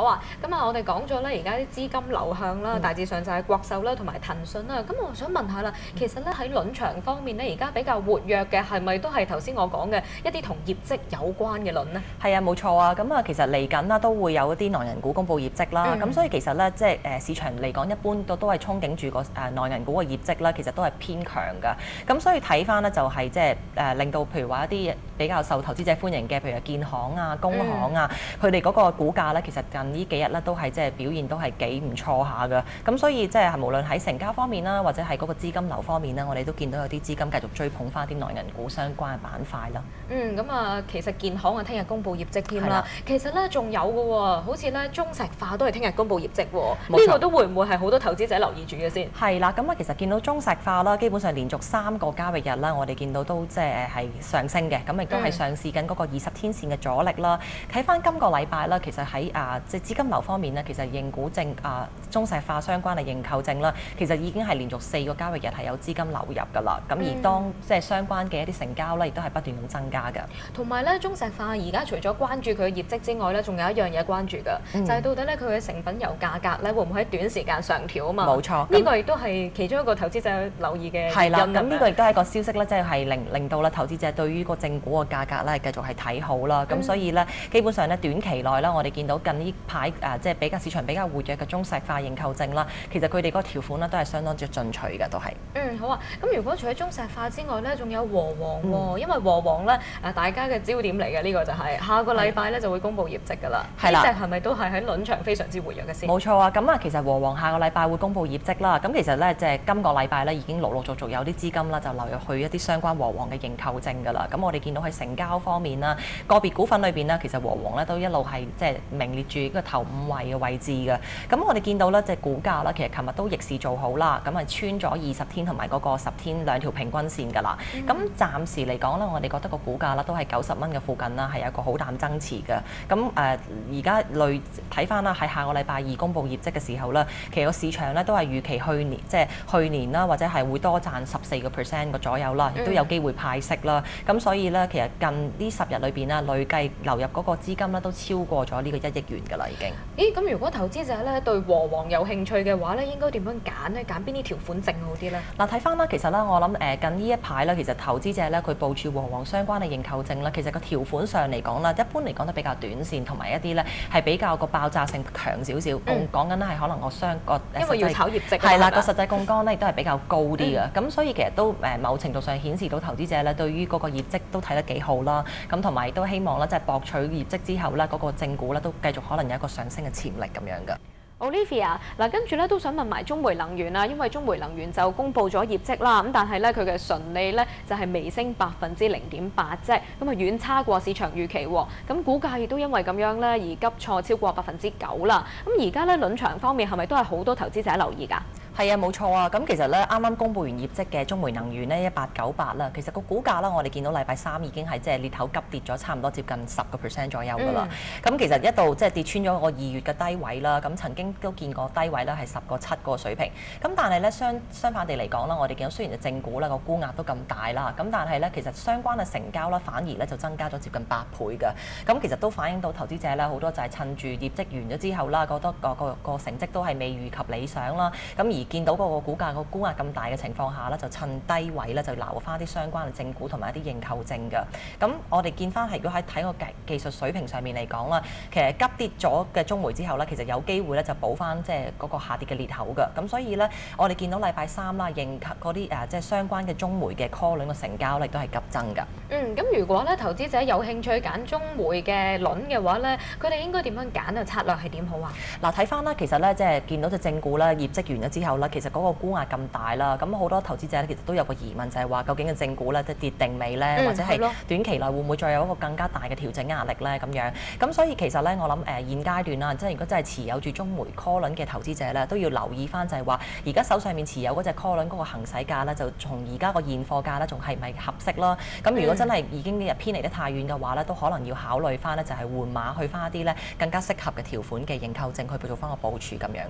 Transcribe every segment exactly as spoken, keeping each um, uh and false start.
啊，咁啊，我哋講咗咧，而家啲資金流向啦， 嗯、 大致上就係國壽啦同埋騰訊啦。咁我想問下啦，其實咧喺輪場方面咧，而家比較活躍嘅係咪都係頭先我講嘅一啲同業績有關嘅輪呢？ 係啊，冇錯啊。咁啊，其實嚟緊啦都會有一啲內銀股公佈業績啦。咁、嗯、所以其實咧，即係誒市場嚟講，一般都都係憧憬住個誒內銀股嘅業績啦。其實都係偏強㗎。咁所以睇翻咧就係即係誒令到譬如話一啲比較受投資者歡迎嘅，譬如建行啊、工行啊，佢哋嗰個股價咧，其實近呢幾日咧都係即係表現都係幾唔錯下㗎。咁所以即係無論喺成交方面啦，或者係嗰個資金流方面啦，我哋都見到有啲資金繼續追捧翻啲內銀股相關嘅板塊啦。 嗯，咁啊，其實建行啊，聽日公布業績添啦。其實咧仲有嘅喎，好似咧中石化都係聽日公布業績喎。呢個都會唔會係好多投資者留意住嘅先？係啦，咁啊，其實見到中石化啦，基本上連續三個交易日啦，我哋見到都即係係上升嘅，咁亦都係上試緊嗰個二十天線嘅阻力啦。睇翻今個禮拜啦，其實喺啊即係資金流方面咧，其實認股證啊中石化相關嘅認購證啦，其實已經係連續四個交易日係有資金流入㗎啦。咁、嗯、而當即係相關嘅一啲成交咧，亦都係不斷咁增加㗎。 同埋咧，中石化而家除咗關注佢嘅業績之外咧，仲有一樣嘢關注㗎，嗯、就係到底咧佢嘅成品油價格咧會唔會喺短時間上調啊嘛？ 冇錯， 呢個亦都係其中一個投資者留意嘅係啦。咁呢個亦都係一個消息咧，即係令令到咧投資者對於個正股嘅價格咧繼續係睇好啦。咁、嗯、所以咧，基本上咧短期內咧，我哋見到近呢排誒即係比較市場比較活躍嘅中石化認購證啦，其實佢哋嗰個條款咧都係相當之進取嘅，都係。 嗯，好啊。咁如果除咗中石化之外咧，仲有和黃喎、哦，嗯、因為和黃咧誒大家嘅焦點嚟嘅呢個就係、是、下個禮拜咧就會公布業績㗎啦。係啦，呢隻係咪都係喺輪場非常之活躍嘅先？ 冇錯啊。咁啊，其實和黃下個禮拜會公布業績啦。咁其實咧即係今個禮拜咧已經陸陸續續有啲資金啦就流入去一啲相關和黃嘅認購證㗎啦。咁我哋見到喺成交方面啦，個別股份裏邊呢，其實和黃咧都一路係即係名列住呢個頭五位嘅位置嘅。咁我哋見到咧即係股價啦，其實琴日都逆市做好啦，咁啊穿咗二十天同埋嗰個十天兩條平均線㗎啦。咁、嗯、暫時嚟講咧，我哋覺得個股價啦都係九十蚊嘅附近啦，係有一個好淡增持嘅。咁誒而家累睇翻啦，喺下個禮拜二公布業績嘅時候咧，其實個市場咧都係預期去年即係去年啦，或者係會多賺十四個 percent 個左右啦，亦都有機會派息啦。咁、嗯、所以咧，其實近呢十日裏邊啦，累計流入嗰個資金咧都超過咗呢個一億元㗎啦，已經。 咦？咁如果投資者咧對和黃有興趣嘅話咧，應該點樣揀呢？揀邊啲條款證好啲咧？嗱， 睇翻啦，其實咧，我諗誒近呢一排咧，其實投資者咧佢部署和黃相關嘅認購證咧，其實個條款上嚟講啦，一般嚟講都比較短線，同埋一啲咧係比較個爆炸性強少少。講講緊咧係可能個雙個因為要炒業績係啦，個實際槓桿咧亦都係比較高啲嘅。咁、嗯、所以其實都誒某程度上顯示到投資者咧對於嗰個業績都睇得幾好啦。咁同埋都希望咧即係博取業績之後咧嗰個正股咧都繼續可能有一個上升嘅潛力咁樣嘅。 Olivia 嗱，跟住咧都想問埋中煤能源啦，因為中煤能源就公布咗業績啦，咁但係咧佢嘅純利咧就係微升百分之零點八啫，咁啊遠差過市場預期喎，咁股價亦都因為咁樣咧而急挫超過百分之九啦。咁而家咧輪場方面係咪都係好多投資者留意㗎？ 係啊，冇錯啊。咁其實咧，啱啱公布完業績嘅中煤能源咧一八九八啦，其實個股價啦，我哋見到禮拜三已經係即係裂口急跌咗，差唔多接近十個 percent 左右㗎啦。咁、嗯、其實一度即係跌穿咗個二月嘅低位啦。咁曾經都見過低位咧係十個七個水平。咁但係咧相相反地嚟講啦，我哋見到雖然係正股啦個沽壓都咁大啦，咁但係咧其實相關嘅成交啦反而咧就增加咗接近八倍㗎。咁其實都反映到投資者咧好多就係趁住業績完咗之後啦，覺得個個個成績都係未預及理想啦。咁而見到嗰個股價個沽壓咁大嘅情況下咧，就趁低位咧就撈翻啲相關嘅正股同埋一啲認購證嘅。咁我哋見翻係如果喺睇個技技術水平上面嚟講啦，其實急跌咗嘅中煤之後咧，其實有機會咧就補翻即係嗰個下跌嘅裂口嘅。咁所以咧，我哋見到禮拜三啦，認嗰啲誒即係相關嘅中煤嘅 call 輪嘅成交咧都係急增㗎。 嗯，咁如果咧投資者有興趣揀中煤嘅輪嘅話咧，佢哋應該點樣揀啊？策略係點好啊？嗱， 睇翻啦，其實咧即係見到隻正股啦，業績完咗之後啦，其實嗰個沽壓咁大啦，咁好多投資者咧其實都有個疑問，就係話究竟嘅正股咧即係跌定未咧，嗯、或者係短期內會唔會再有一個更加大嘅調整壓力咧咁樣？咁所以其實咧，我諗誒、呃、現階段啦，即係如果真係持有住中煤 call 輪嘅投資者咧，都要留意翻就係話，而家手上面持有嗰隻 call 輪嗰個行使價咧，就從而家個現貨價咧，仲係咪合適啦？咁如果真係已經偏離得太遠嘅話咧，都可能要考慮翻咧，就係換馬去翻一啲咧更加適合嘅條款嘅認購證去做翻個部署咁樣㗎。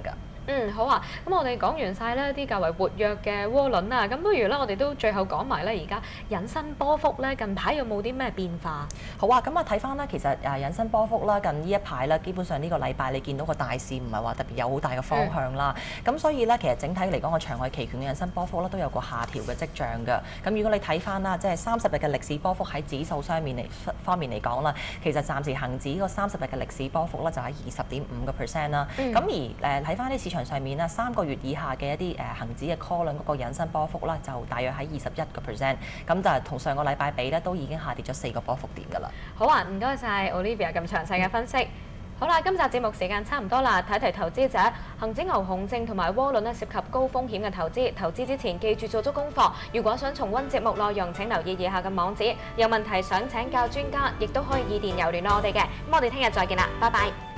嗯，好啊。咁我哋講完晒呢啲較為活躍嘅窩輪啊，咁不如咧我哋都最後講埋咧而家引伸波幅咧近排有冇啲咩變化？ 好啊，咁啊睇翻咧，其實誒引伸波幅啦，近呢一排咧，基本上呢個禮拜你見到個大市唔係話特別有好大嘅方向啦。咁、嗯、所以咧，其實整體嚟講個場外期權嘅引伸波幅咧都有個下調嘅跡象㗎。咁如果你睇翻啦，即係三十日嘅歷史波幅喺指數上面嚟方面嚟講啦，其實暫時恒指個三十日嘅歷史波幅咧就喺二十點五個 percent 啦。咁、嗯、而誒睇翻啲市場上面啦，三個月以下嘅一啲誒恆指嘅 call 輪嗰個引伸波幅啦，就大約喺二十一個 percent。咁就係同上個禮拜比咧，都已經下跌咗四個波幅點㗎啦。 好啊，唔該晒 Olivia 咁詳細嘅分析。好啦，今集節目時間差唔多啦，提提投資者，恒指牛熊證同埋窩輪咧涉及高風險嘅投資，投資之前記住做足功課。如果想重溫節目內容，請留意以下嘅網址。有問題想請教專家，亦都可以以電郵聯絡我哋嘅。咁我哋聽日再見啦，拜拜。